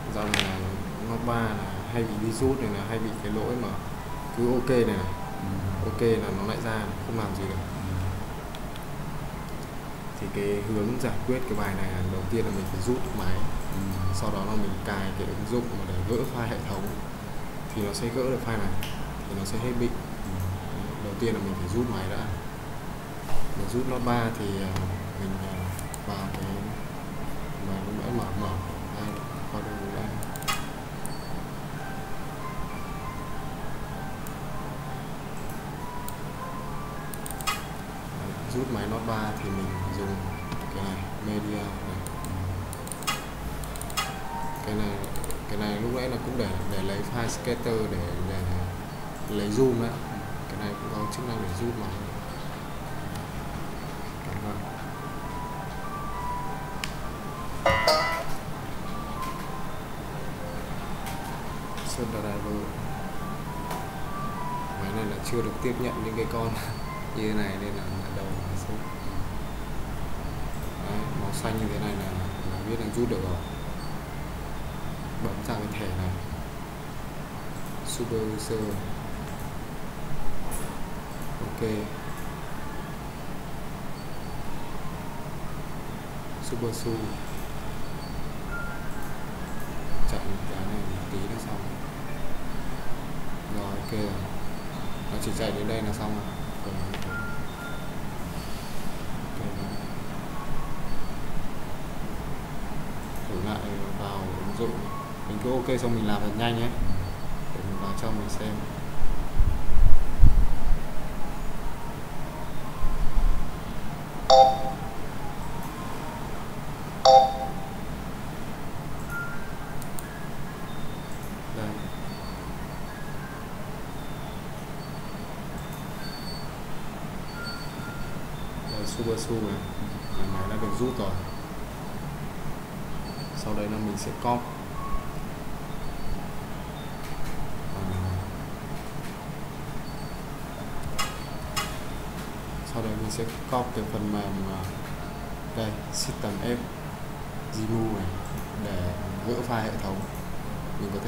Dạo này là Note 3 là hay bị đi rút này, là hay bị cái lỗi mà cứ ok này, ok là nó lại ra không làm gì được. Thì cái hướng giải quyết cái bài này là đầu tiên là mình phải rút máy, sau đó là mình cài cái ứng dụng mà để gỡ file hệ thống thì nó sẽ gỡ được file này, thì nó sẽ hết bị. Đầu tiên là mình phải rút máy đã. Mình rút Note 3 thì mình vào cái mà lúc nãy mở đây qua đây đây. Rút máy Note 3 thì mình dùng cái này, media này. Cái này lúc nãy là cũng để lấy file scatter để lấy zoom đấy. Cái này cũng có chức năng để rút máy. Cảm ơn. Search driver. Máy này là chưa được tiếp nhận những cái con như thế này nên là đầu nó sẽ màu xanh như thế này là biết là rút được rồi. Bấm sang cái thẻ này, super user, ok, super su, chạy cái này một tí là xong rồi. Ok rồi, nó chỉ chạy đến đây là xong rồi. Thử lại vào ứng dụng, mình cứ ok xong mình làm thật nhanh ấy để mình vào trong mình xem. Đây. Đây, super su này, máy đã được rút rồi. Sau đây là mình sẽ copy. Sau đây mình sẽ copy cái phần mềm đây, System F Gnu này để gỡ file hệ thống. Mình có thể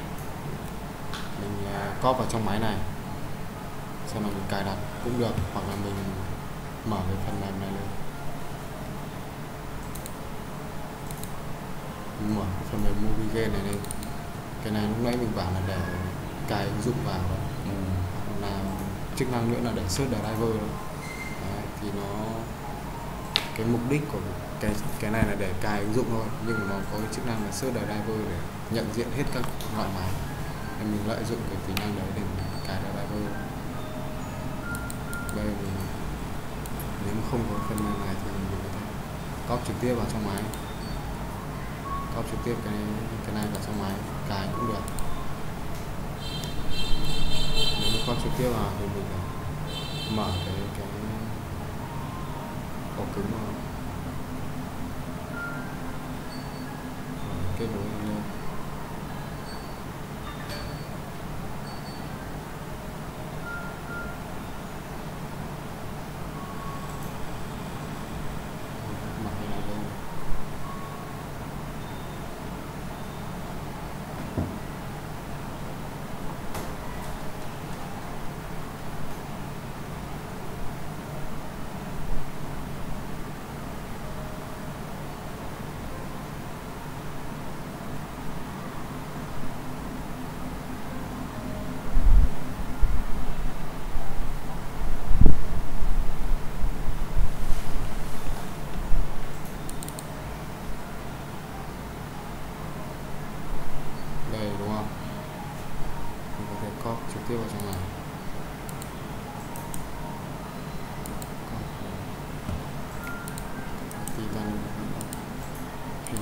mình copy vào trong máy này, sau đó mình cài đặt cũng được, hoặc là mình mở cái phần mềm này lên. Mình mở cái phần mềm Movie Game này lên. Cái này lúc nãy mình bảo là để cài ứng dụng vào đó. Là chức năng nữa là để search driver. Đấy, thì nó cái mục đích của cái này là để cài ứng dụng thôi, nhưng mà nó có cái chức năng là search driver để nhận diện hết các loại máy, nên mình lợi dụng cái tính năng đấy để mình cài driver. Đây mình, nếu mà không có phần mềm này thì mình có thể copy trực tiếp vào trong máy, copy trực tiếp cái này vào trong máy cài cũng được. Nếu mà copy trực tiếp vào thì mình mở cái ổ cứng vào, kết nối lên. Mở cái này lên. Đây đúng không? Mình có thể copy trực tiếp vào trong này. Titan pin.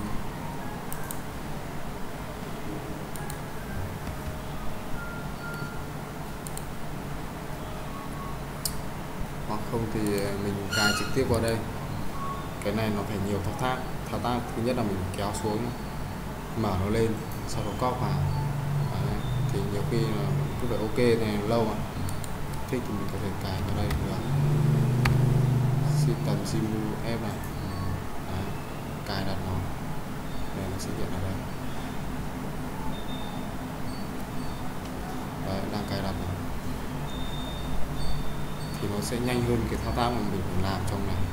Hoặc không thì mình cài trực tiếp vào đây. Cái này nó phải nhiều thao tác. Thứ nhất là mình kéo xuống, mở nó lên, sau đó copy vào. Đấy, thì nhiều khi là cứ phải ok này lâu mà thích thì mình có thể cài vào đây được. System Gnu F này. Đấy, cài đặt nó, đây nó sẽ hiện ở đây. cài đặt này thì nó sẽ nhanh hơn cái thao tác mà mình phải làm trong này.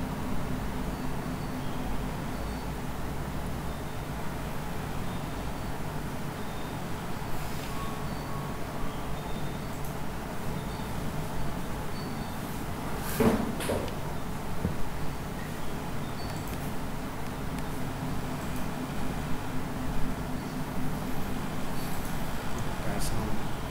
Cái xong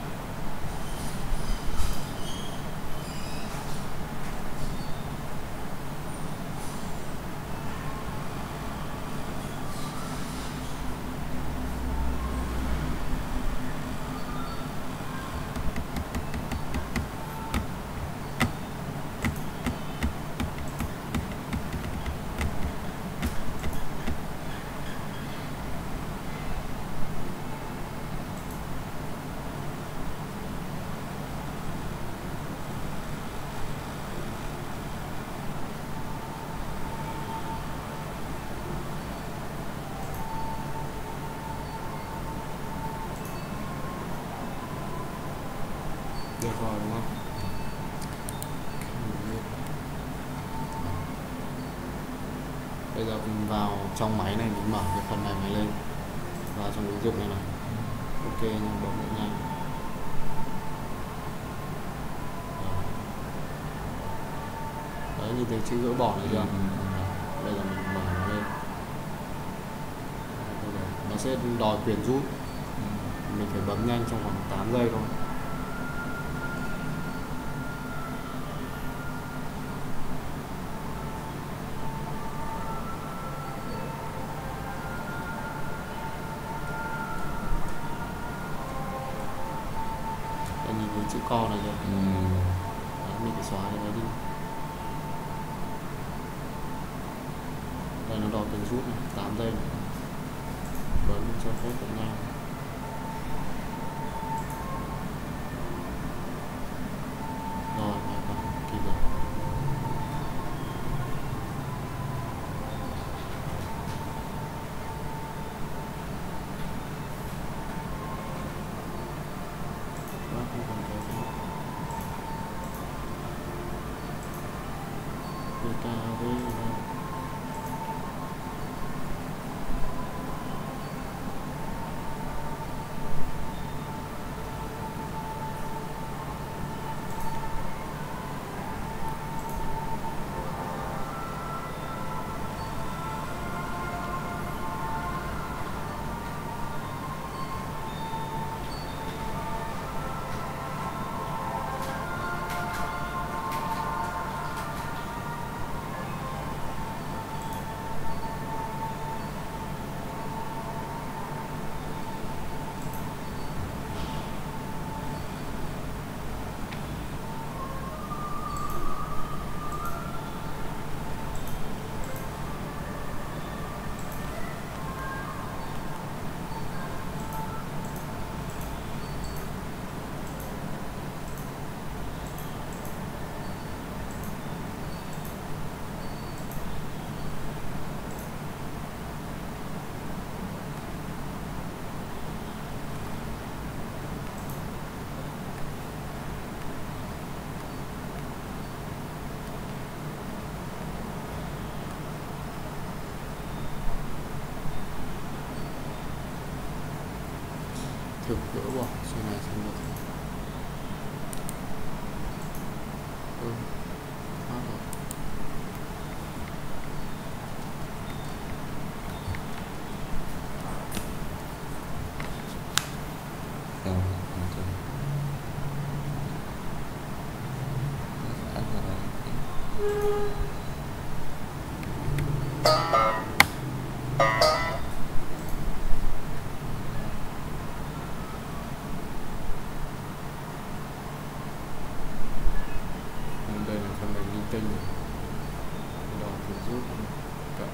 được rồi đúng không? Bây giờ mình vào trong máy này, mình mở cái phần này lên, vào trong ứng dụng này này. Ok nha, bấm nữa nha. Đấy, nhìn thấy chữ gỡ bỏ này chưa? Bây giờ mình mở nó lên. Bây giờ nó sẽ đòi quyền rút. Mình phải bấm nhanh trong khoảng 8 giây thôi. Nhìn thấy chữ co này chưa? Đấy, mình phải xóa cái đấy đi. Đây nó đòi quyền rút này, 8 giây này. Bấm cho phép được nhanh. Rồi, này còn kịp rồi. Không còn cái gì. BKV này. Thực gỡ bỏ xoay này xem được. Phát rồi. Đây là phần mềm linh tinh, đo quyền rút cộng.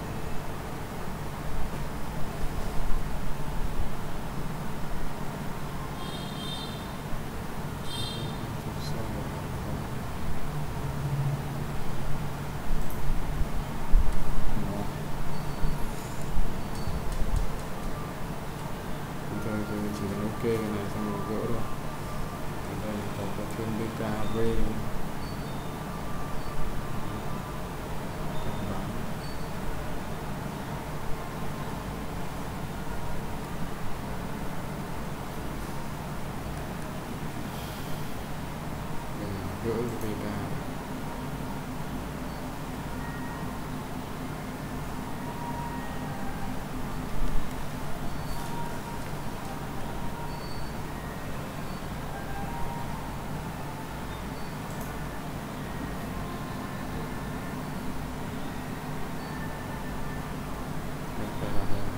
Chỉ là ok cái này xong rồi gỡ rồi. Đây là tàu có thuyền BKV cảnh báo. Đây là gỡ BK. Đây là đây.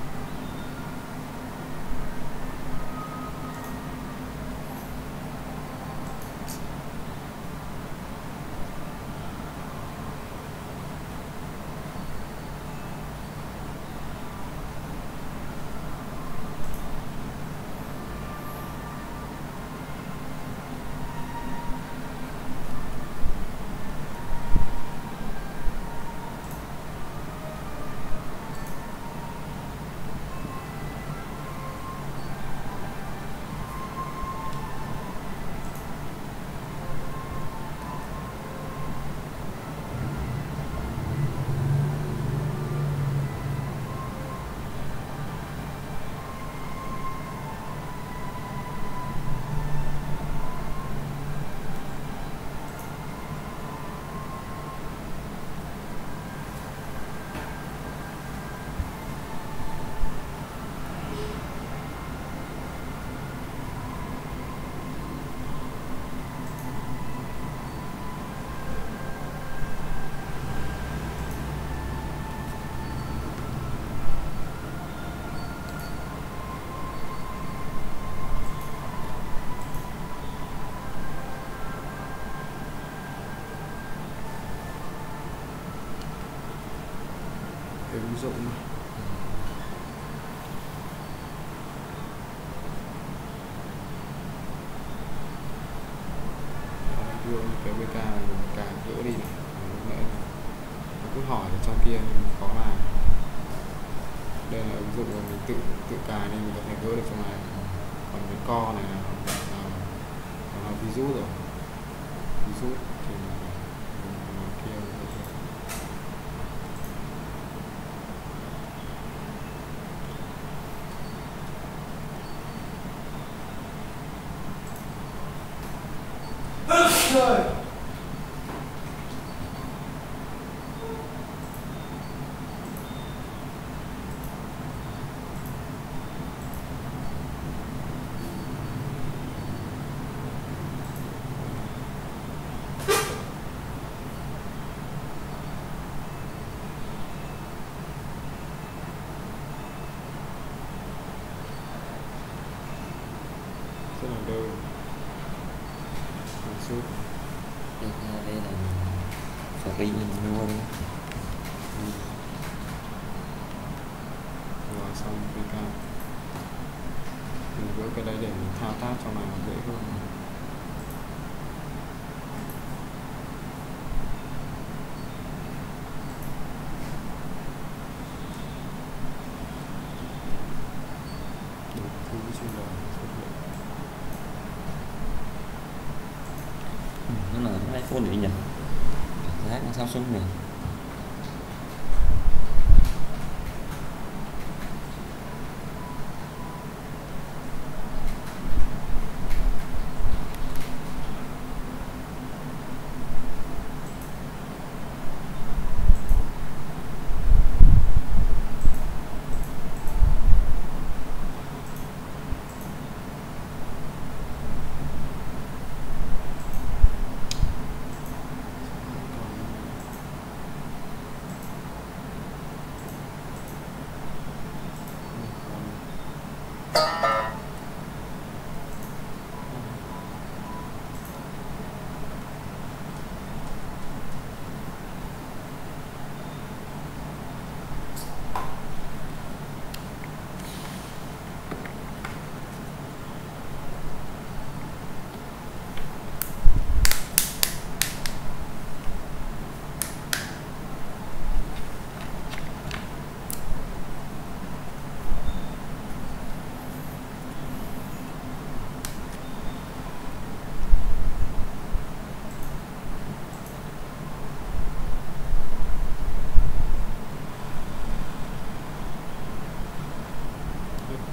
Ứng dụng đưa cái BK này càng gỡ đi này. Lúc nãy là nó cứ hỏi ở trong kia nhưng khó làm. Đây là ứng dụng mà mình tự cài nên mình có thể gỡ được trong này. Còn cái co này là ví dụ rồi, ví dụ thì mình kia Rồi. rất là đơn chút. Đây là free mình mua đi. Rồi xong BK mình gỡ cái đấy để mình thao tác trong này nó dễ hơn. Đủ thứ trên đời xuất hiện. Nó là iPhone để nhỉ? Cảm giác nó Samsung này.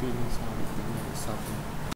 sao bị tính này sập